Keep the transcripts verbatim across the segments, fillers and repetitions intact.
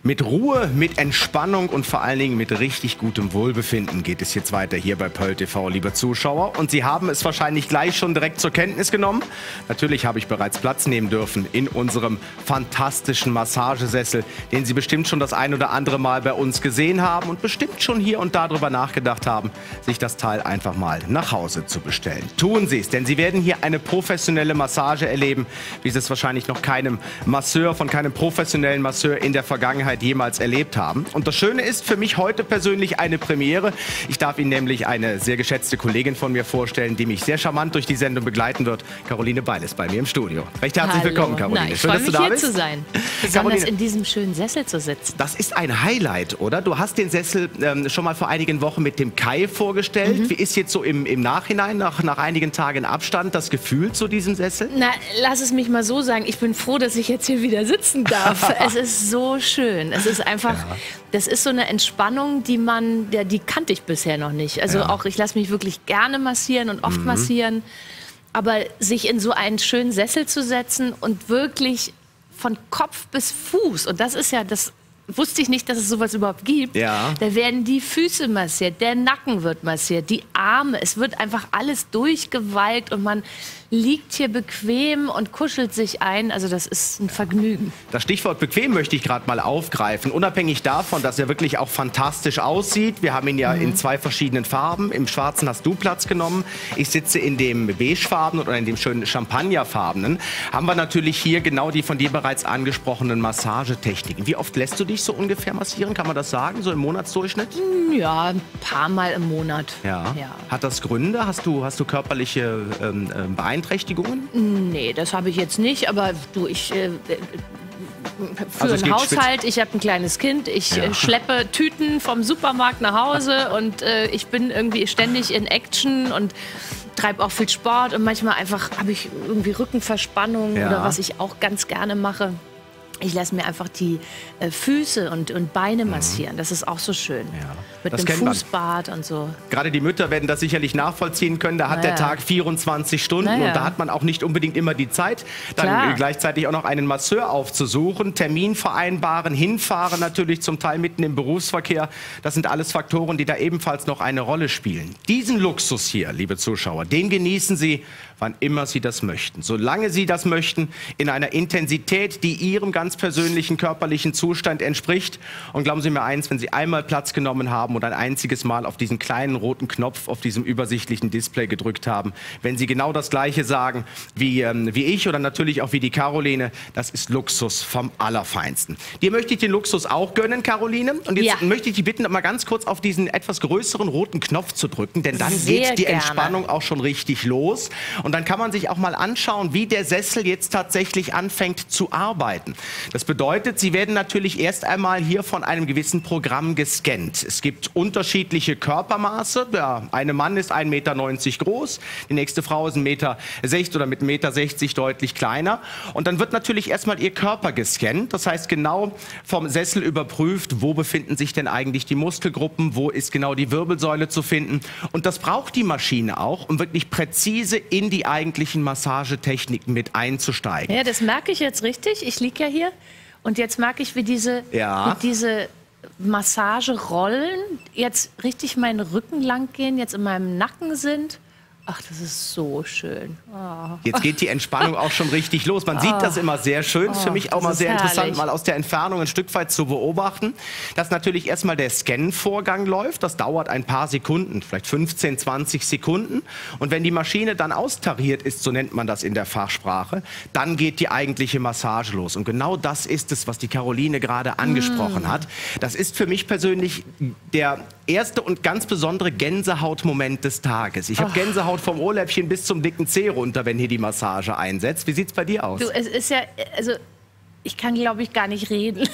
Mit Ruhe, mit Entspannung und vor allen Dingen mit richtig gutem Wohlbefinden geht es jetzt weiter hier bei Pearl T V, liebe Zuschauer. Und Sie haben es wahrscheinlich gleich schon direkt zur Kenntnis genommen. Natürlich habe ich bereits Platz nehmen dürfen in unserem fantastischen Massagesessel, den Sie bestimmt schon das ein oder andere Mal bei uns gesehen haben und bestimmt schon hier und da drüber nachgedacht haben, sich das Teil einfach mal nach Hause zu bestellen. Tun Sie es, denn Sie werden hier eine professionelle Massage erleben, wie Sie es wahrscheinlich noch keinem Masseur, von keinem professionellen Masseur in der Vergangenheit jemals erlebt haben. Und das Schöne ist für mich heute persönlich eine Premiere. Ich darf Ihnen nämlich eine sehr geschätzte Kollegin von mir vorstellen, die mich sehr charmant durch die Sendung begleiten wird. Caroline Beil ist bei mir im Studio. Recht herzlich Hallo. willkommen, Caroline. Na, ich Schön, freue dass mich, du da hier bist. zu sein. Besonders Caroline, in diesem schönen Sessel zu sitzen. Das ist ein Highlight, oder? Du hast den Sessel ähm, schon mal vor einigen Wochen mit dem Kai vorgestellt. Mhm. Wie ist jetzt so im, im Nachhinein, nach, nach einigen Tagen Abstand, das Gefühl zu diesem Sessel? Na, lass es mich mal so sagen. Ich bin froh, dass ich jetzt hier wieder sitzen darf. Es ist so schön. Es ist einfach, ja. Das ist so eine Entspannung, die man, ja, die kannte ich bisher noch nicht. Also ja. auch, ich lasse mich wirklich gerne massieren und oft mhm. massieren. Aber sich in so einen schönen Sessel zu setzen und wirklich von Kopf bis Fuß, und das ist ja das, wusste ich nicht, dass es sowas überhaupt gibt. Ja. Da werden die Füße massiert, der Nacken wird massiert, die Arme. Es wird einfach alles durchgewalkt und man liegt hier bequem und kuschelt sich ein. Also das ist ein Vergnügen. Das Stichwort bequem möchte ich gerade mal aufgreifen. Unabhängig davon, dass er wirklich auch fantastisch aussieht. Wir haben ihn ja mhm. in zwei verschiedenen Farben. Im Schwarzen hast du Platz genommen. Ich sitze in dem beigefarbenen oder in dem schönen Champagnerfarbenen. Haben wir natürlich hier genau die von dir bereits angesprochenen Massagetechniken. Wie oft lässt du dich so ungefähr massieren? Kann man das sagen? So im Monatsdurchschnitt? Ja, ein paar Mal im Monat. Ja. Ja. Hat das Gründe? Hast du, hast du körperliche ähm, Beeinträchtigungen? Nee, das habe ich jetzt nicht, aber du, ich äh, für also einen Haushalt, ich habe ein kleines Kind, ich ja. äh, schleppe Tüten vom Supermarkt nach Hause und äh, ich bin irgendwie ständig in Action und treibe auch viel Sport und manchmal einfach habe ich irgendwie Rückenverspannung ja. oder was ich auch ganz gerne mache. Ich lasse mir einfach die äh, Füße und, und Beine massieren. Das ist auch so schön. Ja. Mit das einem Fußbad man. Und so. Gerade die Mütter werden das sicherlich nachvollziehen können. Da hat naja. der Tag vierundzwanzig Stunden naja. und da hat man auch nicht unbedingt immer die Zeit, dann Klar. gleichzeitig auch noch einen Masseur aufzusuchen, Termin vereinbaren, hinfahren natürlich zum Teil mitten im Berufsverkehr. Das sind alles Faktoren, die da ebenfalls noch eine Rolle spielen. Diesen Luxus hier, liebe Zuschauer, den genießen Sie, wann immer Sie das möchten. Solange Sie das möchten, in einer Intensität, die Ihrem ganz persönlichen körperlichen Zustand entspricht. Und glauben Sie mir eins, wenn Sie einmal Platz genommen haben und ein einziges Mal auf diesen kleinen roten Knopf auf diesem übersichtlichen Display gedrückt haben, wenn Sie genau das Gleiche sagen wie, ähm, wie ich oder natürlich auch wie die Caroline, das ist Luxus vom Allerfeinsten. Dir möchte ich den Luxus auch gönnen, Caroline. Und jetzt ja. möchte ich dich bitten, mal ganz kurz auf diesen etwas größeren roten Knopf zu drücken, denn dann Sehr geht die gerne. Entspannung auch schon richtig los. Und dann kann man sich auch mal anschauen, wie der Sessel jetzt tatsächlich anfängt zu arbeiten. Das bedeutet, Sie werden natürlich erst einmal hier von einem gewissen Programm gescannt. Es gibt unterschiedliche Körpermaße. Der eine Mann ist ein Meter neunzig groß, die nächste Frau ist ein Meter sechzig oder mit ein Meter sechzig deutlich kleiner. Und dann wird natürlich erstmal Ihr Körper gescannt. Das heißt, genau vom Sessel überprüft, wo befinden sich denn eigentlich die Muskelgruppen, wo ist genau die Wirbelsäule zu finden. Und das braucht die Maschine auch, um wirklich präzise in die eigentlichen Massagetechniken mit einzusteigen. Ja, das merke ich jetzt richtig. Ich liege ja hier und jetzt merke ich, wie diese, ja. wie diese Massagerollen jetzt richtig meinen Rücken lang gehen, jetzt in meinem Nacken sind. Ach, das ist so schön. Oh. Jetzt geht die Entspannung auch schon richtig los. Man sieht oh. das immer sehr schön. Ist für mich auch das mal sehr herrlich. interessant, mal aus der Entfernung ein Stück weit zu beobachten, dass natürlich erstmal der Scan-Vorgang läuft. Das dauert ein paar Sekunden, vielleicht fünfzehn, zwanzig Sekunden. Und wenn die Maschine dann austariert ist, so nennt man das in der Fachsprache, dann geht die eigentliche Massage los. Und genau das ist es, was die Caroline gerade angesprochen mm. hat. Das ist für mich persönlich der erste und ganz besondere Gänsehautmoment des Tages. Ich habe oh. Gänsehaut vom Ohrläppchen bis zum dicken Zeh runter, wenn hier die Massage einsetzt. Wie sieht's bei dir aus? Du, es ist ja, also ich kann, glaube ich, gar nicht reden.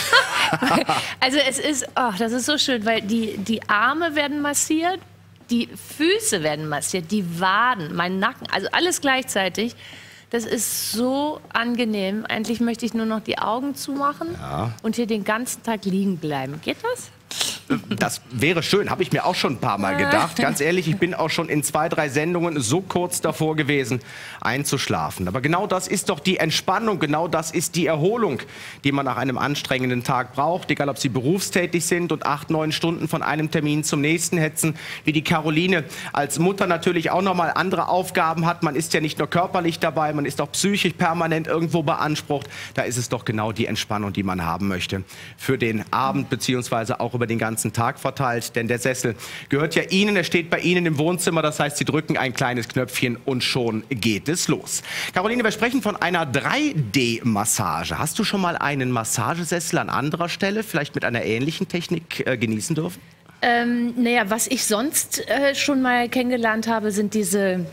Also es ist, oh, das ist so schön, weil die, die Arme werden massiert, die Füße werden massiert, die Waden, mein Nacken, also alles gleichzeitig. Das ist so angenehm. Eigentlich möchte ich nur noch die Augen zumachen ja. und hier den ganzen Tag liegen bleiben. Geht das? Das wäre schön, habe ich mir auch schon ein paar Mal gedacht. Ganz ehrlich, ich bin auch schon in zwei, drei Sendungen so kurz davor gewesen, einzuschlafen. Aber genau das ist doch die Entspannung, genau das ist die Erholung, die man nach einem anstrengenden Tag braucht. Egal, ob Sie berufstätig sind und acht, neun Stunden von einem Termin zum nächsten hetzen, wie die Caroline als Mutter natürlich auch noch mal andere Aufgaben hat. Man ist ja nicht nur körperlich dabei, man ist auch psychisch permanent irgendwo beansprucht. Da ist es doch genau die Entspannung, die man haben möchte für den Abend beziehungsweise auch über den ganzen Tag verteilt. Denn der Sessel gehört ja Ihnen, er steht bei Ihnen im Wohnzimmer. Das heißt, Sie drücken ein kleines Knöpfchen und schon geht es los. Caroline, wir sprechen von einer drei D-Massage. Hast du schon mal einen Massagesessel an anderer Stelle, vielleicht mit einer ähnlichen Technik, äh, genießen dürfen? Ähm, naja, was ich sonst äh, schon mal kennengelernt habe, sind diese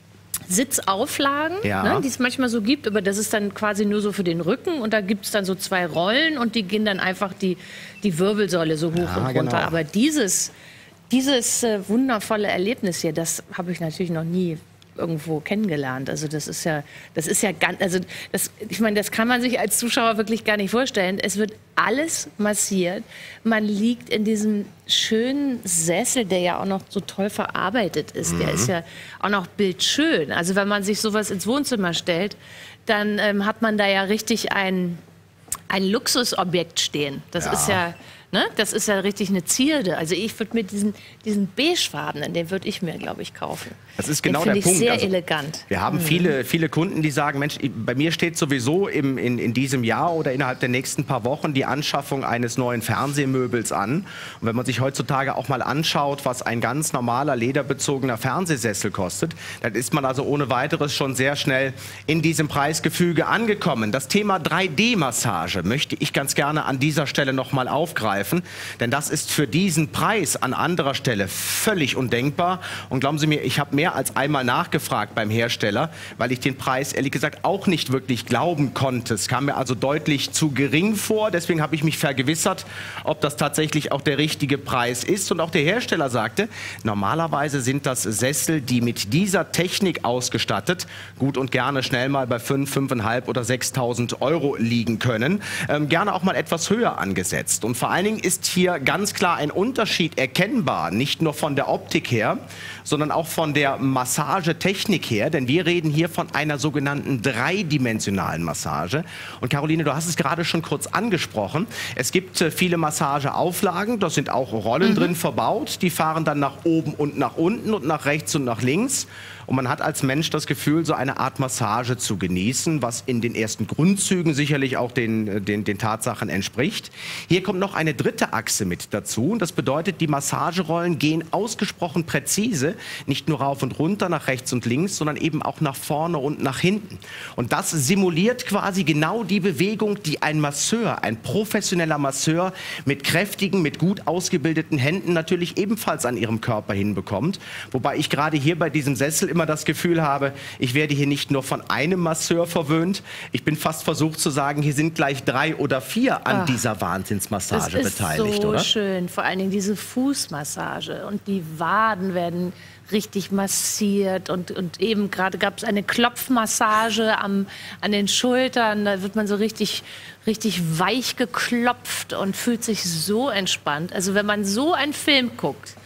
Sitzauflagen, ja. ne, die es manchmal so gibt, aber das ist dann quasi nur so für den Rücken und da gibt es dann so zwei Rollen und die gehen dann einfach die, die Wirbelsäule so hoch ja, und runter. genau. Aber dieses, dieses äh, wundervolle Erlebnis hier, das habe ich natürlich noch nie irgendwo kennengelernt. Also das ist ja, das ist ja ganz, also das, ich meine, das kann man sich als Zuschauer wirklich gar nicht vorstellen. Es wird alles massiert. Man liegt in diesem schönen Sessel, der ja auch noch so toll verarbeitet ist. Mhm. Der ist ja auch noch bildschön. Also wenn man sich sowas ins Wohnzimmer stellt, dann ähm, hat man da ja richtig ein, ein Luxusobjekt stehen. Das ja. ist ja Ne? Das ist ja richtig eine Zierde. Also ich würde mir diesen, diesen beigefarbenen, den würde ich mir, glaube ich, kaufen. Das ist genau den der Punkt. Sehr also, elegant. Wir haben mhm. viele, viele Kunden, die sagen, Mensch, bei mir steht sowieso im, in, in diesem Jahr oder innerhalb der nächsten paar Wochen die Anschaffung eines neuen Fernsehmöbels an. Und wenn man sich heutzutage auch mal anschaut, was ein ganz normaler lederbezogener Fernsehsessel kostet, dann ist man also ohne weiteres schon sehr schnell in diesem Preisgefüge angekommen. Das Thema drei D-Massage möchte ich ganz gerne an dieser Stelle noch mal aufgreifen. Denn das ist für diesen Preis an anderer Stelle völlig undenkbar. Und glauben Sie mir, ich habe mehr als einmal nachgefragt beim Hersteller, weil ich den Preis ehrlich gesagt auch nicht wirklich glauben konnte. Es kam mir also deutlich zu gering vor. Deswegen habe ich mich vergewissert, ob das tatsächlich auch der richtige Preis ist. Und auch der Hersteller sagte, normalerweise sind das Sessel, die mit dieser Technik ausgestattet, gut und gerne schnell mal bei fünf, fünfeinhalb oder sechstausend Euro liegen können. Ähm, gerne auch mal etwas höher angesetzt. Und vor allen Dingen ist hier ganz klar ein Unterschied erkennbar, nicht nur von der Optik her, sondern auch von der Massagetechnik her, denn wir reden hier von einer sogenannten dreidimensionalen Massage. Und Caroline, du hast es gerade schon kurz angesprochen, es gibt äh, viele Massageauflagen, da sind auch Rollen mhm. drin verbaut, die fahren dann nach oben und nach unten und nach rechts und nach links. Und man hat als Mensch das Gefühl, so eine Art Massage zu genießen, was in den ersten Grundzügen sicherlich auch den, den, den Tatsachen entspricht. Hier kommt noch eine dritte Achse mit dazu. Und das bedeutet, die Massagerollen gehen ausgesprochen präzise, nicht nur rauf und runter, nach rechts und links, sondern eben auch nach vorne und nach hinten. Und das simuliert quasi genau die Bewegung, die ein Masseur, ein professioneller Masseur mit kräftigen, mit gut ausgebildeten Händen natürlich ebenfalls an ihrem Körper hinbekommt. Wobei ich gerade hier bei diesem Sessel immer das Gefühl habe, ich werde hier nicht nur von einem Masseur verwöhnt. Ich bin fast versucht zu sagen, hier sind gleich drei oder vier an Ach, dieser Wahnsinnsmassage beteiligt, so oder? So schön, vor allen Dingen diese Fußmassage und die Waden werden richtig massiert und, und eben gerade gab es eine Klopfmassage am, an den Schultern, da wird man so richtig, richtig weich geklopft und fühlt sich so entspannt. Also wenn man so einen Film guckt,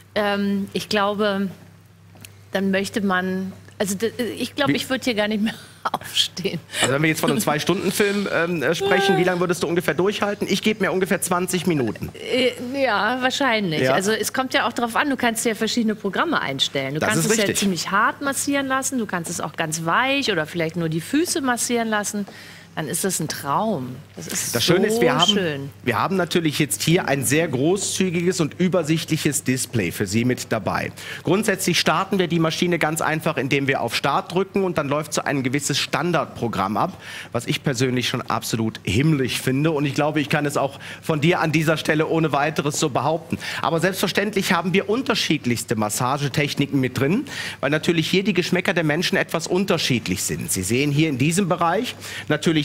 ähm, ich glaube, dann möchte man, also ich glaube, ich würde hier gar nicht mehr aufstehen. Also wenn wir jetzt von einem Zwei-Stunden-Film ähm, sprechen, wie lange würdest du ungefähr durchhalten? Ich gebe mir ungefähr zwanzig Minuten. Ja, wahrscheinlich. Ja. Also es kommt ja auch darauf an, du kannst ja verschiedene Programme einstellen. Du das kannst ist es richtig. ja ziemlich hart massieren lassen, du kannst es auch ganz weich oder vielleicht nur die Füße massieren lassen. Dann ist das ein Traum. Das ist das so Schöne ist, wir haben, schön. wir haben natürlich jetzt hier ein sehr großzügiges und übersichtliches Display für Sie mit dabei. Grundsätzlich starten wir die Maschine ganz einfach, indem wir auf Start drücken und dann läuft so ein gewisses Standardprogramm ab, was ich persönlich schon absolut himmlisch finde und ich glaube, ich kann es auch von dir an dieser Stelle ohne weiteres so behaupten. Aber selbstverständlich haben wir unterschiedlichste Massagetechniken mit drin, weil natürlich hier die Geschmäcker der Menschen etwas unterschiedlich sind. Sie sehen hier in diesem Bereich natürlich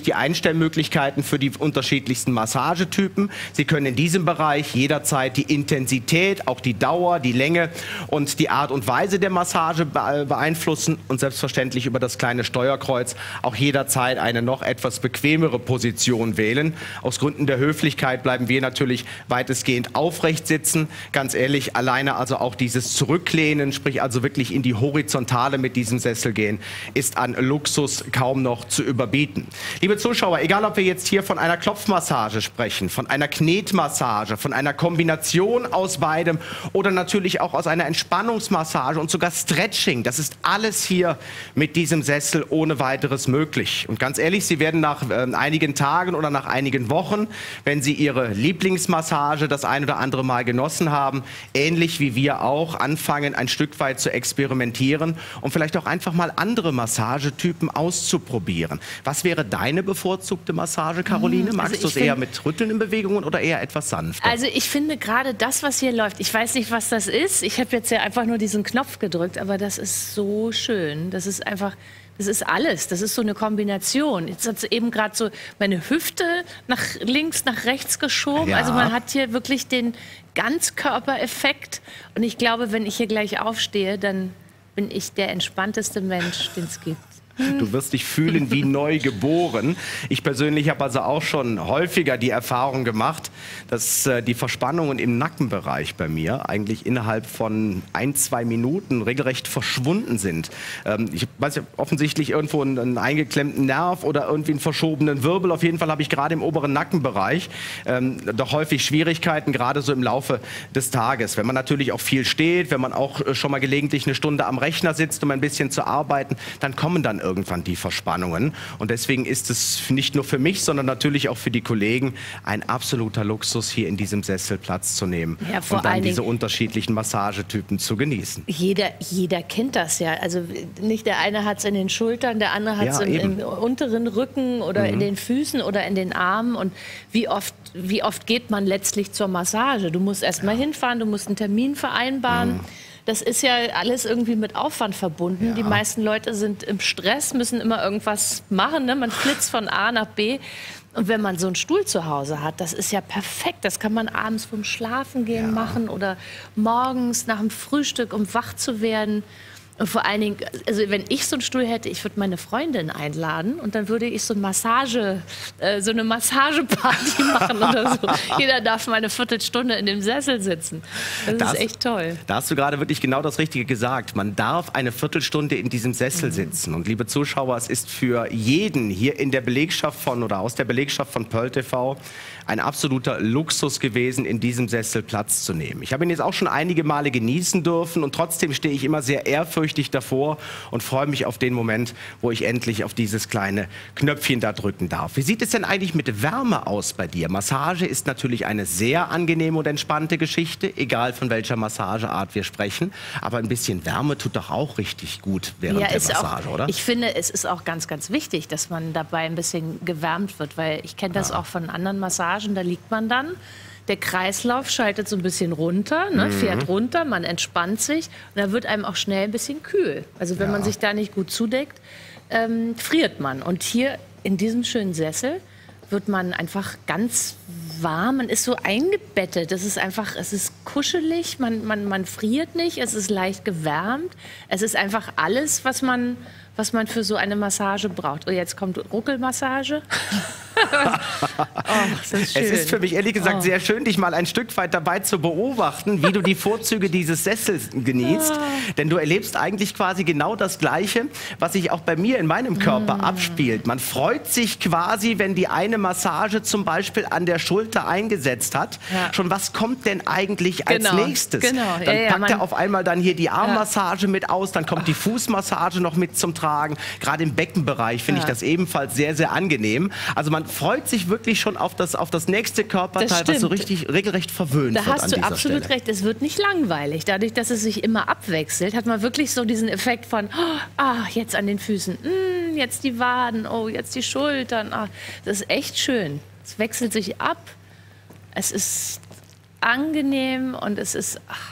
natürlich die Einstellmöglichkeiten für die unterschiedlichsten Massagetypen. Sie können in diesem Bereich jederzeit die Intensität, auch die Dauer, die Länge und die Art und Weise der Massage beeinflussen und selbstverständlich über das kleine Steuerkreuz auch jederzeit eine noch etwas bequemere Position wählen. Aus Gründen der Höflichkeit bleiben wir natürlich weitestgehend aufrecht sitzen. Ganz ehrlich, alleine also auch dieses Zurücklehnen, sprich also wirklich in die Horizontale mit diesem Sessel gehen, ist an Luxus kaum noch zu überbieten. Liebe Zuschauer, egal ob wir jetzt hier von einer Klopfmassage sprechen, von einer Knetmassage, von einer Kombination aus beidem oder natürlich auch aus einer Entspannungsmassage und sogar Stretching, das ist alles hier mit diesem Sessel ohne weiteres möglich. Und ganz ehrlich, Sie werden nach äh, einigen Tagen oder nach einigen Wochen, wenn Sie Ihre Lieblingsmassage das ein oder andere Mal genossen haben, ähnlich wie wir auch, anfangen, ein Stück weit zu experimentieren und vielleicht auch einfach mal andere Massagetypen auszuprobieren. Was wäre deine bevorzugte Massage, Caroline? Also Magst du es eher mit rüttelnden Bewegungen oder eher etwas sanfter? Also ich finde gerade das, was hier läuft, ich weiß nicht, was das ist. Ich habe jetzt ja einfach nur diesen Knopf gedrückt, aber das ist so schön. Das ist einfach... Das ist alles. Das ist so eine Kombination. Jetzt hat sie eben gerade so meine Hüfte nach links, nach rechts geschoben. Ja. Also man hat hier wirklich den Ganzkörpereffekt. Und ich glaube, wenn ich hier gleich aufstehe, dann bin ich der entspannteste Mensch, den es gibt. Du wirst dich fühlen wie neu geboren. Ich persönlich habe also auch schon häufiger die Erfahrung gemacht, dass äh, die Verspannungen im Nackenbereich bei mir eigentlich innerhalb von ein, zwei Minuten regelrecht verschwunden sind. Ähm, ich weiß ja offensichtlich irgendwo einen, einen eingeklemmten Nerv oder irgendwie einen verschobenen Wirbel. Auf jeden Fall habe ich gerade im oberen Nackenbereich ähm, doch häufig Schwierigkeiten, gerade so im Laufe des Tages. Wenn man natürlich auch viel steht, wenn man auch äh, schon mal gelegentlich eine Stunde am Rechner sitzt, um ein bisschen zu arbeiten, dann kommen dann irgendwann die Verspannungen. Und deswegen ist es nicht nur für mich, sondern natürlich auch für die Kollegen ein absoluter Luxus, hier in diesem Sessel Platz zu nehmen ja, vor und dann allen diese Dingen unterschiedlichen Massagetypen zu genießen. Jeder, jeder kennt das ja. Also nicht der eine hat es in den Schultern, der andere hat es Ja, im, im unteren Rücken oder mhm. in den Füßen oder in den Armen. Und wie oft, wie oft geht man letztlich zur Massage? Du musst erst mal hinfahren, du musst einen Termin vereinbaren. Mhm. Das ist ja alles irgendwie mit Aufwand verbunden. Ja. Die meisten Leute sind im Stress, müssen immer irgendwas machen. Ne? Man flitzt von A nach B. Und wenn man so einen Stuhl zu Hause hat, das ist ja perfekt. Das kann man abends vorm Schlafengehen ja. machen oder morgens nach dem Frühstück, um wach zu werden. Und vor allen Dingen, also wenn ich so einen Stuhl hätte, ich würde meine Freundin einladen und dann würde ich so, ein Massage, äh, so eine Massageparty machen oder so. Jeder darf mal eine Viertelstunde in dem Sessel sitzen. Das, das ist echt toll. Da hast du gerade wirklich genau das Richtige gesagt. Man darf eine Viertelstunde in diesem Sessel mhm. sitzen. Und liebe Zuschauer, es ist für jeden hier in der Belegschaft von oder aus der Belegschaft von Pearl T V ein absoluter Luxus gewesen, in diesem Sessel Platz zu nehmen. Ich habe ihn jetzt auch schon einige Male genießen dürfen und trotzdem stehe ich immer sehr ehrfürchtig davor und freue mich auf den Moment, wo ich endlich auf dieses kleine Knöpfchen da drücken darf. Wie sieht es denn eigentlich mit Wärme aus bei dir? Massage ist natürlich eine sehr angenehme und entspannte Geschichte, egal von welcher Massageart wir sprechen. Aber ein bisschen Wärme tut doch auch richtig gut während ja, der Massage, auch, oder? Ich finde, es ist auch ganz, ganz wichtig, dass man dabei ein bisschen gewärmt wird, weil ich kenne das ja. auch von anderen Massagen. Da liegt man dann, der Kreislauf schaltet so ein bisschen runter, ne, mhm. fährt runter, man entspannt sich und da wird einem auch schnell ein bisschen kühl. Also wenn ja. man sich da nicht gut zudeckt, ähm, friert man. Und hier in diesem schönen Sessel wird man einfach ganz warm, man ist so eingebettet, es ist einfach, es ist kuschelig, man, man, man friert nicht, es ist leicht gewärmt, es ist einfach alles, was man, was man für so eine Massage braucht. Und jetzt kommt Ruckelmassage. Oh, das ist schön. Es ist für mich ehrlich gesagt oh. sehr schön, dich mal ein Stück weit dabei zu beobachten, wie du die Vorzüge dieses Sessels genießt. Oh. Denn du erlebst eigentlich quasi genau das Gleiche, was sich auch bei mir in meinem Körper mm. abspielt. Man freut sich quasi, wenn die eine Massage zum Beispiel an der Schulter eingesetzt hat. Ja. Schon was kommt denn eigentlich als genau. nächstes? Genau. Dann ja, ja, packt er auf einmal dann hier die Armmassage ja. mit aus, dann kommt die Fußmassage noch mit zum Tragen. Gerade im Beckenbereich finde ja. ich das ebenfalls sehr, sehr angenehm. Also man freut sich wirklich schon auf das, auf das nächste Körperteil, was so richtig regelrecht verwöhnt da wird an hast du dieser absolut Stelle. recht, es wird nicht langweilig. Dadurch, dass es sich immer abwechselt, hat man wirklich so diesen Effekt von, oh, ah, jetzt an den Füßen, mm, jetzt die Waden, oh, jetzt die Schultern. Ah, das ist echt schön. Es wechselt sich ab, es ist angenehm und es ist... Ach,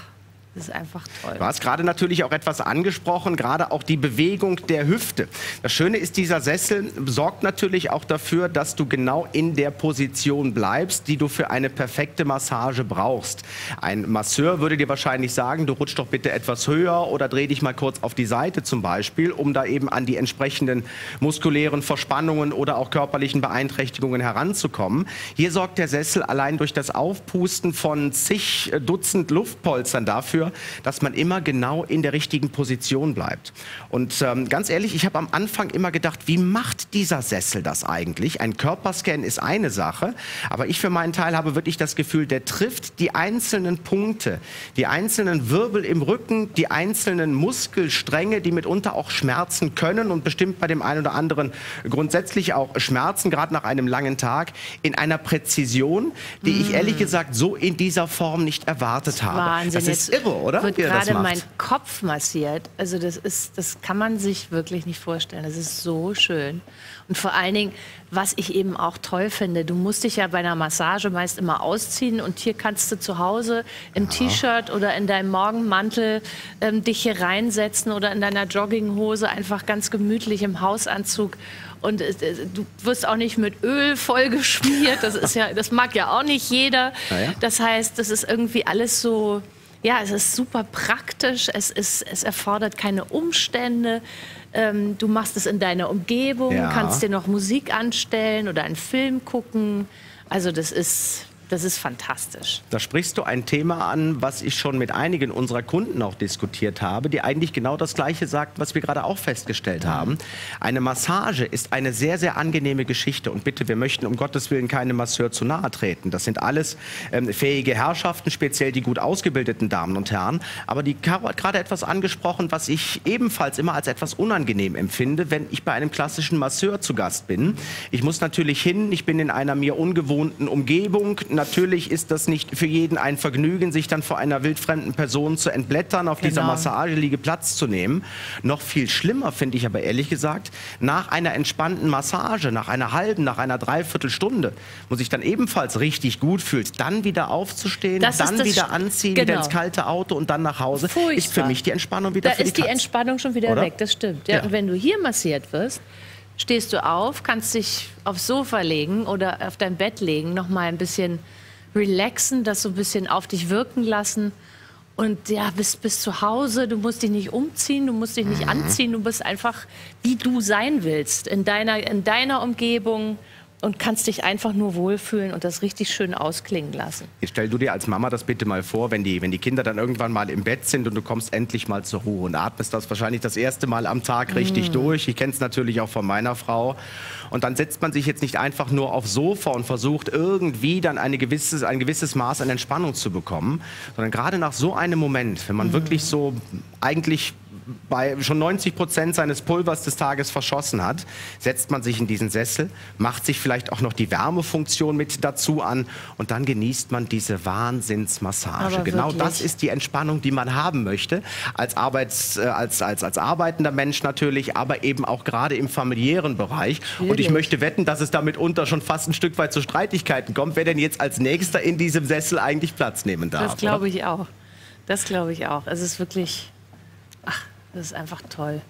Das ist einfach toll. Du hast gerade natürlich auch etwas angesprochen, gerade auch die Bewegung der Hüfte. Das Schöne ist, dieser Sessel sorgt natürlich auch dafür, dass du genau in der Position bleibst, die du für eine perfekte Massage brauchst. Ein Masseur würde dir wahrscheinlich sagen, du rutsch doch bitte etwas höher oder dreh dich mal kurz auf die Seite zum Beispiel, um da eben an die entsprechenden muskulären Verspannungen oder auch körperlichen Beeinträchtigungen heranzukommen. Hier sorgt der Sessel allein durch das Aufpusten von zig Dutzend Luftpolstern dafür, dass man immer genau in der richtigen Position bleibt. Und ähm, ganz ehrlich, ich habe am Anfang immer gedacht, wie macht dieser Sessel das eigentlich? Ein Körperscan ist eine Sache, aber ich für meinen Teil habe wirklich das Gefühl, der trifft die einzelnen Punkte, die einzelnen Wirbel im Rücken, die einzelnen Muskelstränge, die mitunter auch schmerzen können und bestimmt bei dem einen oder anderen grundsätzlich auch schmerzen, gerade nach einem langen Tag, in einer Präzision, die mm. ich ehrlich gesagt so in dieser Form nicht erwartet habe. Wahnsinn. Das ist irre, oder? Wird gerade mein Kopf massiert. Also das ist, das kann man sich wirklich nicht vorstellen. Das ist so schön. Und vor allen Dingen, was ich eben auch toll finde, du musst dich ja bei einer Massage meist immer ausziehen und hier kannst du zu Hause im ja. T-Shirt oder in deinem Morgenmantel ähm, dich hier reinsetzen oder in deiner Jogginghose einfach ganz gemütlich im Hausanzug. Und äh, du wirst auch nicht mit Öl vollgeschmiert. Das ist ja, das mag ja auch nicht jeder. Ja. Das heißt, das ist irgendwie alles so. Ja, es ist super praktisch, es, ist, es erfordert keine Umstände. Ähm, du machst es in deiner Umgebung, ja. kannst dir noch Musik anstellen oder einen Film gucken. Also das ist... Das ist fantastisch. Da sprichst du ein Thema an, was ich schon mit einigen unserer Kunden auch diskutiert habe, die eigentlich genau das Gleiche sagt, was wir gerade auch festgestellt haben. Eine Massage ist eine sehr, sehr angenehme Geschichte. Und bitte, wir möchten um Gottes Willen keinem Masseur zu nahe treten. Das sind alles ähm, fähige Herrschaften, speziell die gut ausgebildeten Damen und Herren. Aber die Caro hat gerade etwas angesprochen, was ich ebenfalls immer als etwas unangenehm empfinde, wenn ich bei einem klassischen Masseur zu Gast bin. Ich muss natürlich hin, ich bin in einer mir ungewohnten Umgebung. Natürlich ist das nicht für jeden ein Vergnügen, sich dann vor einer wildfremden Person zu entblättern, auf genau. dieser Massageliege Platz zu nehmen. Noch viel schlimmer finde ich aber ehrlich gesagt, nach einer entspannten Massage, nach einer halben, nach einer Dreiviertelstunde, muss ich dann ebenfalls richtig gut fühlt, dann wieder aufzustehen, das dann wieder anziehen, genau. wieder ins kalte Auto und dann nach Hause, Furchtbar. Ist für mich die Entspannung wieder da für die ist die Katz. Entspannung schon wieder Oder? weg, das stimmt. Ja, ja. Und wenn du hier massiert wirst, stehst du auf, kannst dich aufs Sofa legen oder auf dein Bett legen, noch mal ein bisschen relaxen, das so ein bisschen auf dich wirken lassen und ja, bist, bist zu Hause, du musst dich nicht umziehen, du musst dich nicht mhm. anziehen, du bist einfach, wie du sein willst, in deiner, in deiner Umgebung und kannst dich einfach nur wohlfühlen und das richtig schön ausklingen lassen. Jetzt stell du dir als Mama das bitte mal vor, wenn die, wenn die Kinder dann irgendwann mal im Bett sind und du kommst endlich mal zur Ruhe und atmest das wahrscheinlich das erste Mal am Tag richtig mm. durch. Ich kenne es natürlich auch von meiner Frau. Und dann setzt man sich jetzt nicht einfach nur aufs Sofa und versucht irgendwie dann eine gewisses, ein gewisses Maß an Entspannung zu bekommen, sondern gerade nach so einem Moment, wenn man mm. wirklich so eigentlich bei schon neunzig Prozent seines Pulvers des Tages verschossen hat, setzt man sich in diesen Sessel, macht sich vielleicht auch noch die Wärmefunktion mit dazu an und dann genießt man diese Wahnsinnsmassage. Aber genau wirklich? Das ist die Entspannung, die man haben möchte, als, Arbeits, äh, als, als, als arbeitender Mensch natürlich, aber eben auch gerade im familiären Bereich. Natürlich. Und ich möchte wetten, dass es da mitunter schon fast ein Stück weit zu Streitigkeiten kommt, wer denn jetzt als Nächster in diesem Sessel eigentlich Platz nehmen darf. Das glaube ich auch. Das glaube ich auch. Es ist wirklich... Ach, das ist einfach toll.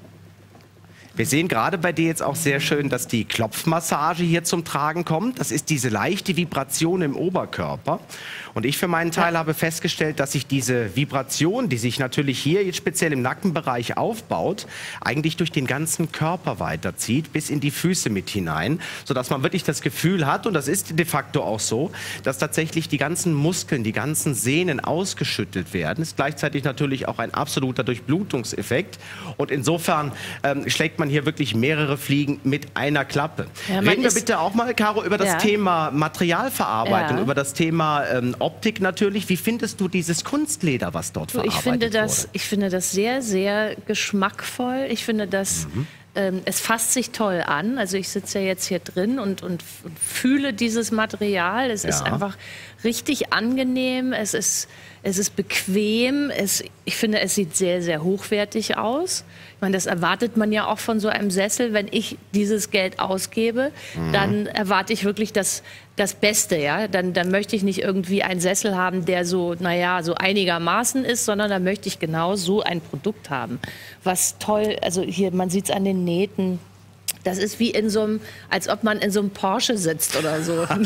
Wir sehen gerade bei dir jetzt auch sehr schön, dass die Klopfmassage hier zum Tragen kommt. Das ist diese leichte Vibration im Oberkörper. Und ich für meinen Teil ja. habe festgestellt, dass sich diese Vibration, die sich natürlich hier jetzt speziell im Nackenbereich aufbaut, eigentlich durch den ganzen Körper weiterzieht, bis in die Füße mit hinein, sodass man wirklich das Gefühl hat, und das ist de facto auch so, dass tatsächlich die ganzen Muskeln, die ganzen Sehnen ausgeschüttelt werden. Ist gleichzeitig natürlich auch ein absoluter Durchblutungseffekt. Und insofern ähm, schlägt man hier wirklich mehrere Fliegen mit einer Klappe. Ja, Reden wir bitte auch mal, Caro, über das ja. Thema Materialverarbeitung, ja. über das Thema ähm, Optik natürlich. Wie findest du dieses Kunstleder, was dort verarbeitet ich finde das, wurde? Ich finde das sehr, sehr geschmackvoll. Ich finde das... Mhm. Ähm, es fasst sich toll an. Also ich sitze ja jetzt hier drin und, und, und fühle dieses Material. Es ja. ist einfach richtig angenehm. Es ist, es ist bequem. Es, ich finde, es sieht sehr, sehr hochwertig aus. Ich meine, das erwartet man ja auch von so einem Sessel. Wenn ich dieses Geld ausgebe, mhm. dann erwarte ich wirklich, dass das Beste, ja. Dann, dann möchte ich nicht irgendwie einen Sessel haben, der so, naja, so einigermaßen ist, sondern dann möchte ich genau so ein Produkt haben. Was toll, also hier, man sieht es an den Nähten. Das ist wie in so einem, als ob man in so einem Porsche sitzt oder so. Das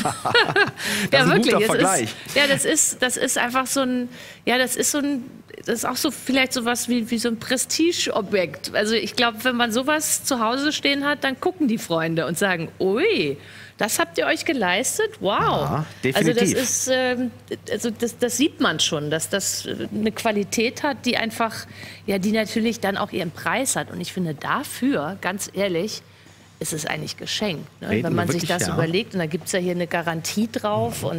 ja, ist ein wirklich. guter Vergleich. Ist, ja, das ist, das ist einfach so ein, ja, das ist so ein, das ist auch so vielleicht sowas wie, wie so ein Prestigeobjekt. Also ich glaube, wenn man sowas zu Hause stehen hat, dann gucken die Freunde und sagen, ui, das habt ihr euch geleistet? Wow. Ja, definitiv. Also das ist, äh, also das, das sieht man schon, dass das eine Qualität hat, die einfach, ja, die natürlich dann auch ihren Preis hat. Und ich finde dafür, ganz ehrlich, ist es eigentlich geschenkt, ne? Wenn man sich das ja. überlegt. Und da gibt es ja hier eine Garantie drauf. Mhm. Und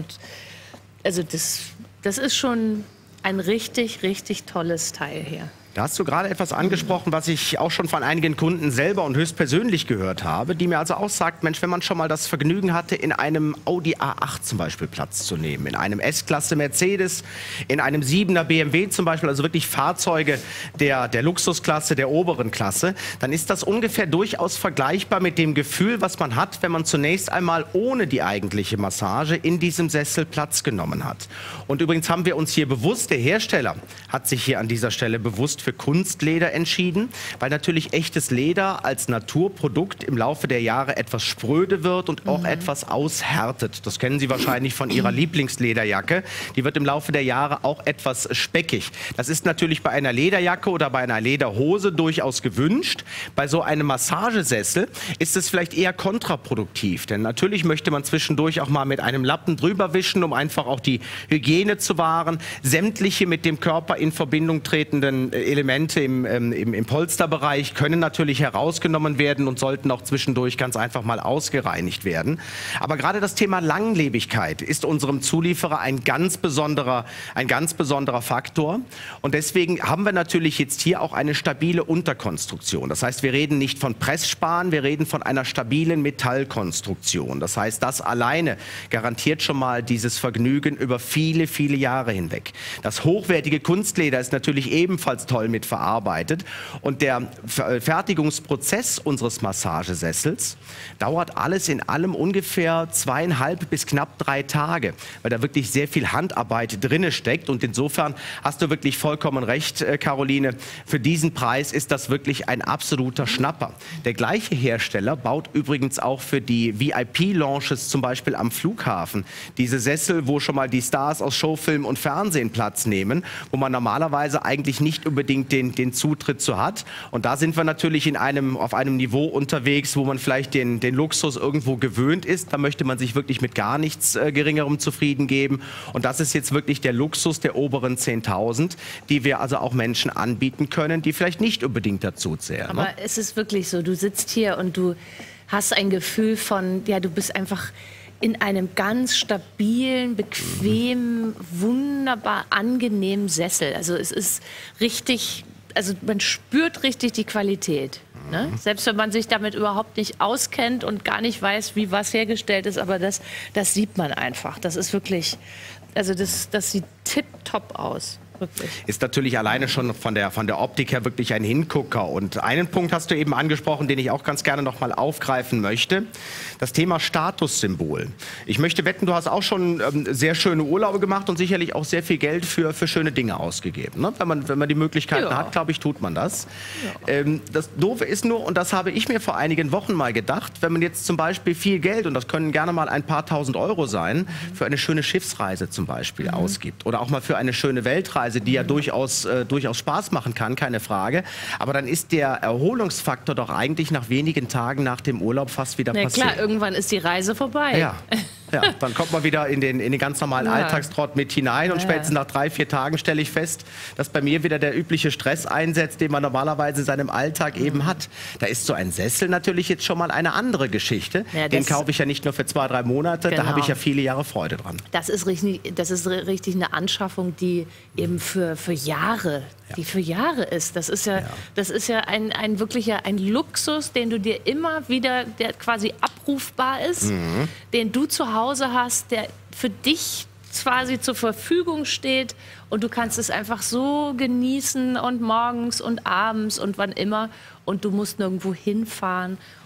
also das, das ist schon ein richtig, richtig tolles Teil hier. Da hast du gerade etwas angesprochen, was ich auch schon von einigen Kunden selber und höchstpersönlich gehört habe, die mir also auch sagt, Mensch, wenn man schon mal das Vergnügen hatte, in einem Audi A acht zum Beispiel Platz zu nehmen, in einem S-Klasse Mercedes, in einem siebener B M W zum Beispiel, also wirklich Fahrzeuge der, der Luxusklasse, der oberen Klasse, dann ist das ungefähr durchaus vergleichbar mit dem Gefühl, was man hat, wenn man zunächst einmal ohne die eigentliche Massage in diesem Sessel Platz genommen hat. Und übrigens haben wir uns hier bewusst, der Hersteller hat sich hier an dieser Stelle bewusst für Kunstleder entschieden, weil natürlich echtes Leder als Naturprodukt im Laufe der Jahre etwas spröde wird und auch mhm. etwas aushärtet. Das kennen Sie wahrscheinlich von Ihrer Lieblingslederjacke. Die wird im Laufe der Jahre auch etwas speckig. Das ist natürlich bei einer Lederjacke oder bei einer Lederhose durchaus gewünscht. Bei so einem Massagesessel ist es vielleicht eher kontraproduktiv, denn natürlich möchte man zwischendurch auch mal mit einem Lappen drüber wischen, um einfach auch die Hygiene zu wahren. Sämtliche mit dem Körper in Verbindung tretenden Elemente im, ähm, im, im Polsterbereich können natürlich herausgenommen werden und sollten auch zwischendurch ganz einfach mal ausgereinigt werden. Aber gerade das Thema Langlebigkeit ist unserem Zulieferer ein ganz besonderer, ein ganz besonderer Faktor. Und deswegen haben wir natürlich jetzt hier auch eine stabile Unterkonstruktion. Das heißt, wir reden nicht von Pressspan, wir reden von einer stabilen Metallkonstruktion. Das heißt, das alleine garantiert schon mal dieses Vergnügen über viele, viele Jahre hinweg. Das hochwertige Kunstleder ist natürlich ebenfalls toll mit verarbeitet. Und der Fertigungsprozess unseres Massagesessels dauert alles in allem ungefähr zweieinhalb bis knapp drei Tage, weil da wirklich sehr viel Handarbeit drinne steckt. Und insofern hast du wirklich vollkommen recht, Caroline. Für diesen Preis ist das wirklich ein absoluter Schnapper. Der gleiche Hersteller baut übrigens auch für die V I P-Lounges zum Beispiel am Flughafen diese Sessel, wo schon mal die Stars aus Showfilm und Fernsehen Platz nehmen, wo man normalerweise eigentlich nicht unbedingt Den, den Zutritt zu hat. Und da sind wir natürlich in einem, auf einem Niveau unterwegs, wo man vielleicht den, den Luxus irgendwo gewöhnt ist. Da möchte man sich wirklich mit gar nichts äh, Geringerem zufrieden geben. Und das ist jetzt wirklich der Luxus der oberen zehntausend, die wir also auch Menschen anbieten können, die vielleicht nicht unbedingt dazu zählen. Aber ne? Es ist wirklich so, du sitzt hier und du hast ein Gefühl von, ja, du bist einfach in einem ganz stabilen, bequemen, wunderbar angenehmen Sessel. Also es ist richtig, also man spürt richtig die Qualität. Ne? Selbst wenn man sich damit überhaupt nicht auskennt und gar nicht weiß, wie was hergestellt ist, aber das, das sieht man einfach. Das ist wirklich, also das, das sieht tipptopp aus. Wirklich. Ist natürlich alleine schon von der, von der Optik her wirklich ein Hingucker. Und einen Punkt hast du eben angesprochen, den ich auch ganz gerne noch mal aufgreifen möchte. Das Thema Statussymbol. Ich möchte wetten, du hast auch schon ähm, sehr schöne Urlaube gemacht und sicherlich auch sehr viel Geld für, für schöne Dinge ausgegeben. Ne? Wenn man, wenn man die Möglichkeiten ja. hat, glaube ich, tut man das. Ja. Ähm, das Doofe ist nur, und das habe ich mir vor einigen Wochen mal gedacht, wenn man jetzt zum Beispiel viel Geld, und das können gerne mal ein paar tausend Euro sein, mhm. für eine schöne Schiffsreise zum Beispiel mhm. ausgibt. Oder auch mal für eine schöne Weltreise, die ja durchaus, äh, durchaus Spaß machen kann, keine Frage. Aber dann ist der Erholungsfaktor doch eigentlich nach wenigen Tagen nach dem Urlaub fast wieder ja, passiert. Klar, irgendwann ist die Reise vorbei. Ja. Ja, dann kommt man wieder in den, in den ganz normalen ja. Alltagstrott mit hinein und ja. spätestens nach drei, vier Tagen stelle ich fest, dass bei mir wieder der übliche Stress einsetzt, den man normalerweise in seinem Alltag mhm. eben hat. Da ist so ein Sessel natürlich jetzt schon mal eine andere Geschichte. Ja, den kaufe ich ja nicht nur für zwei, drei Monate, genau. da habe ich ja viele Jahre Freude dran. Das ist richtig, das ist richtig eine Anschaffung, die eben für, für Jahre, ja. die für Jahre ist. Das ist ja, ja. Das ist ja ein, ein wirklicher ein Luxus, den du dir immer wieder, der quasi abrufbar ist, mhm. den du zu Hause hast, der für dich quasi zur Verfügung steht und du kannst es einfach so genießen und morgens und abends und wann immer und du musst nirgendwo hinfahren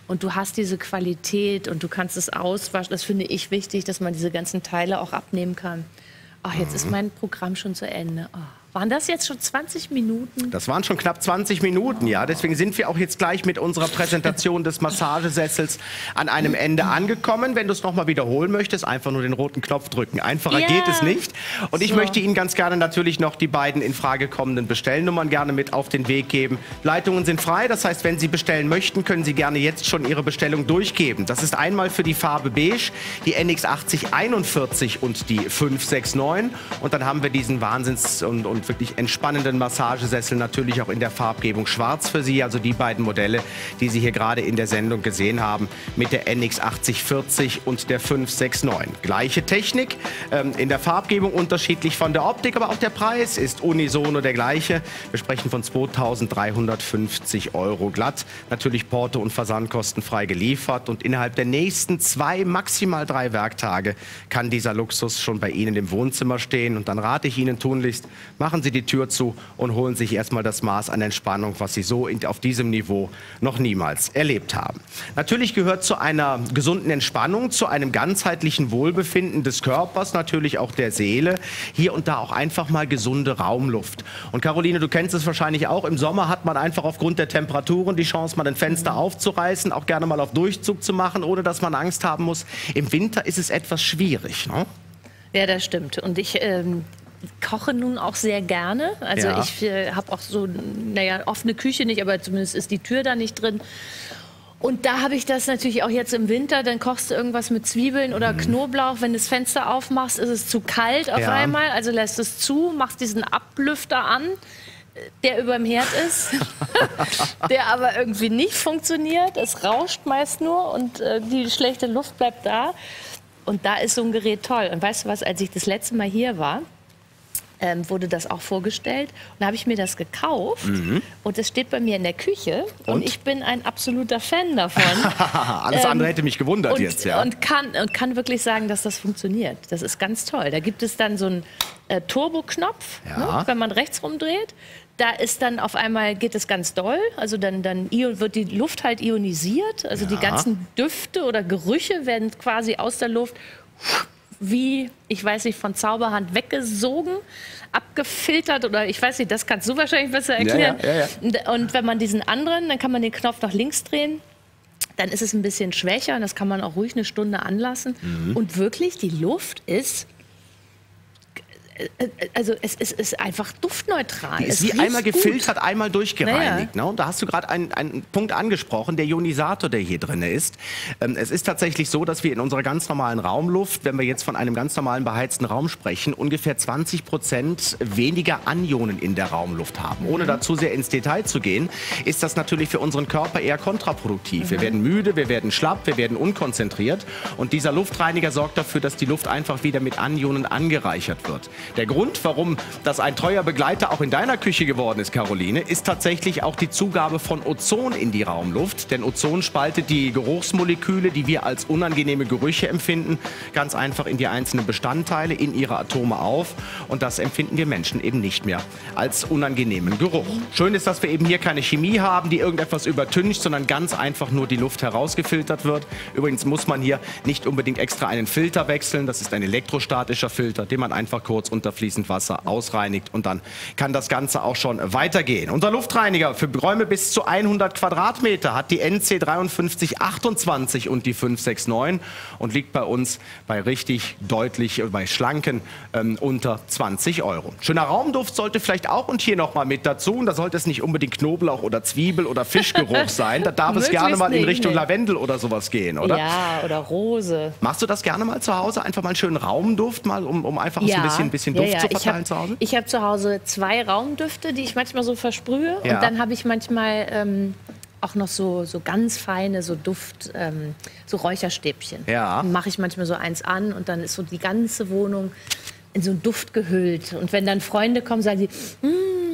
und du hast diese Qualität und du kannst es auswaschen. Das finde ich wichtig, dass man diese ganzen Teile auch abnehmen kann. Ach, jetzt mhm. ist mein Programm schon zu Ende. Oh. Waren das jetzt schon zwanzig Minuten? Das waren schon knapp zwanzig Minuten, ja. Deswegen sind wir auch jetzt gleich mit unserer Präsentation des Massagesessels an einem Ende angekommen. Wenn du es nochmal wiederholen möchtest, einfach nur den roten Knopf drücken. Einfacher ja. geht es nicht. Und ich so. möchte Ihnen ganz gerne natürlich noch die beiden in Frage kommenden Bestellnummern gerne mit auf den Weg geben. Leitungen sind frei, das heißt, wenn Sie bestellen möchten, können Sie gerne jetzt schon Ihre Bestellung durchgeben. Das ist einmal für die Farbe Beige, die N X achtzig einundvierzig und die fünf sechs neun. Und dann haben wir diesen Wahnsinns- und, und wirklich entspannenden Massagesessel natürlich auch in der Farbgebung Schwarz für Sie. Also die beiden Modelle, die Sie hier gerade in der Sendung gesehen haben, mit der N X achtzig vierzig und der fünf sechs neun. Gleiche Technik, ähm, in der Farbgebung unterschiedlich von der Optik, aber auch der Preis ist unisono der gleiche. Wir sprechen von zweitausenddreihundertfünfzig Euro glatt. Natürlich Porto und Versand kostenfrei geliefert. Und innerhalb der nächsten zwei, maximal drei Werktage kann dieser Luxus schon bei Ihnen im Wohnzimmer stehen. Und dann rate ich Ihnen tunlichst, machen Sie die Tür zu und holen sich erstmal das Maß an Entspannung, was Sie so in, auf diesem Niveau noch niemals erlebt haben. Natürlich gehört zu einer gesunden Entspannung, zu einem ganzheitlichen Wohlbefinden des Körpers, natürlich auch der Seele, hier und da auch einfach mal gesunde Raumluft. Und Caroline, du kennst es wahrscheinlich auch, im Sommer hat man einfach aufgrund der Temperaturen die Chance, mal ein Fenster aufzureißen, auch gerne mal auf Durchzug zu machen, ohne dass man Angst haben muss. Im Winter ist es etwas schwierig, ne? Ja, das stimmt. Und ich ähm, koche nun auch sehr gerne. Also ja. ich äh, habe auch so, naja, offene Küche nicht, aber zumindest ist die Tür da nicht drin. Und da habe ich das natürlich auch jetzt im Winter, dann kochst du irgendwas mit Zwiebeln oder mhm. Knoblauch. Wenn du das Fenster aufmachst, ist es zu kalt auf ja. einmal. Also lässt es zu, machst diesen Ablüfter an, der über dem Herd ist, der aber irgendwie nicht funktioniert. Es rauscht meist nur und äh, die schlechte Luft bleibt da. Und da ist so ein Gerät toll. Und weißt du was, als ich das letzte Mal hier war, ähm, wurde das auch vorgestellt. Und da habe ich mir das gekauft. Mhm. Und es steht bei mir in der Küche. Und, und ich bin ein absoluter Fan davon. Alles ähm, andere hätte mich gewundert und, jetzt, ja. Und kann, und kann wirklich sagen, dass das funktioniert. Das ist ganz toll. Da gibt es dann so einen äh, Turbo-Knopf, ja. ne, wenn man rechts rumdreht. Da ist dann auf einmal, geht es ganz doll, also dann, dann wird die Luft halt ionisiert, also ja. die ganzen Düfte oder Gerüche werden quasi aus der Luft wie, ich weiß nicht, von Zauberhand weggesogen, abgefiltert oder ich weiß nicht, das kannst du wahrscheinlich besser erklären. Ja, ja, ja, ja. Und wenn man diesen anderen, dann kann man den Knopf nach links drehen, dann ist es ein bisschen schwächer und das kann man auch ruhig eine Stunde anlassen. Mhm. Und wirklich, die Luft ist... Also es, es ist einfach duftneutral. Die ist wie einmal gefiltert, gut. einmal durchgereinigt. Naja. Ne? Und da hast du gerade einen, einen Punkt angesprochen, der Ionisator, der hier drin ist. Ähm, es ist tatsächlich so, dass wir in unserer ganz normalen Raumluft, wenn wir jetzt von einem ganz normalen beheizten Raum sprechen, ungefähr zwanzig Prozent weniger Anionen in der Raumluft haben. Mhm. Ohne da zu sehr ins Detail zu gehen, ist das natürlich für unseren Körper eher kontraproduktiv. Mhm. Wir werden müde, wir werden schlapp, wir werden unkonzentriert. Und dieser Luftreiniger sorgt dafür, dass die Luft einfach wieder mit Anionen angereichert wird. Der Grund, warum das ein treuer Begleiter auch in deiner Küche geworden ist, Caroline, ist tatsächlich auch die Zugabe von Ozon in die Raumluft. Denn Ozon spaltet die Geruchsmoleküle, die wir als unangenehme Gerüche empfinden, ganz einfach in die einzelnen Bestandteile, in ihre Atome auf. Und das empfinden wir Menschen eben nicht mehr als unangenehmen Geruch. Schön ist, dass wir eben hier keine Chemie haben, die irgendetwas übertüncht, sondern ganz einfach nur die Luft herausgefiltert wird. Übrigens muss man hier nicht unbedingt extra einen Filter wechseln. Das ist ein elektrostatischer Filter, den man einfach kurz unter fließend Wasser ausreinigt und dann kann das Ganze auch schon weitergehen. Unser Luftreiniger für Räume bis zu hundert Quadratmeter hat die N C dreiundfünfzig achtundzwanzig und die fünf sechs neun und liegt bei uns bei richtig deutlich, bei schlanken ähm, unter zwanzig Euro. Schöner Raumduft sollte vielleicht auch und hier noch mal mit dazu. Und da sollte es nicht unbedingt Knoblauch oder Zwiebel oder Fischgeruch sein. Da darf es gerne mal in Richtung nicht. Lavendel oder sowas gehen, oder? Ja, oder Rose. Machst du das gerne mal zu Hause? Einfach mal einen schönen Raumduft, mal, um, um einfach ja. ein bisschen, ein bisschen Duft ja, ja. zu verteilen hab, zu Hause? Ich habe zu Hause zwei Raumdüfte, die ich manchmal so versprühe. Ja. Und dann habe ich manchmal ähm, auch noch so, so ganz feine so Duft, ähm, so Räucherstäbchen. Ja. Dann mache ich manchmal so eins an und dann ist so die ganze Wohnung in so einen Duft gehüllt. Und wenn dann Freunde kommen, sagen die, mm,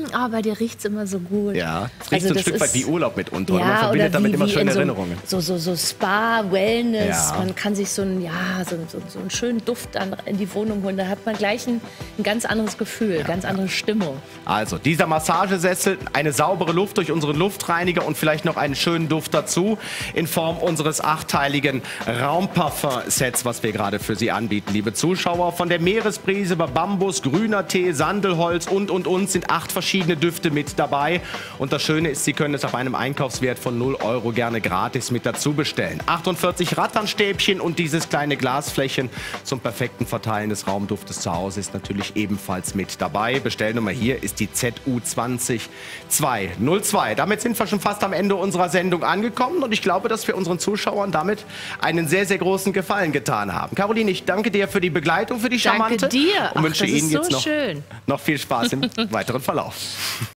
oh, bei dir riecht es immer so gut. Ja, es riecht Also so ein das Stück ist- weit wie Urlaub mitunter. Ja, und man verbindet oder damit wie, immer wie schöne in so, Erinnerungen. So, so, so Spa, Wellness. Ja. Man kann sich so einen, ja, so, so, so einen schönen Duft an, in die Wohnung holen. Da hat man gleich ein, ein ganz anderes Gefühl, ganz andere Stimmung. Also, dieser Massagesessel, eine saubere Luft durch unseren Luftreiniger und vielleicht noch einen schönen Duft dazu in Form unseres achteiligen Raumparfum-Sets, was wir gerade für Sie anbieten, liebe Zuschauer. Von der Meeresbrise über Bambus, grüner Tee, Sandelholz und, und, und sind acht verschiedene Düfte mit dabei. Und das Schöne ist, Sie können es auf einem Einkaufswert von null Euro gerne gratis mit dazu bestellen. achtundvierzig Ratternstäbchen und dieses kleine Glasfläschchen zum perfekten Verteilen des Raumduftes zu Hause ist natürlich ebenfalls mit dabei. Bestellnummer hier ist die Z U zwanzig zweihundertzwei. Damit sind wir schon fast am Ende unserer Sendung angekommen und ich glaube, dass wir unseren Zuschauern damit einen sehr, sehr großen Gefallen getan haben. Caroline, ich danke dir für die Begleitung, für die charmante Danke dir. und wünsche Ach, das Ihnen ist so jetzt noch, schön. noch viel Spaß im weiteren Verlauf.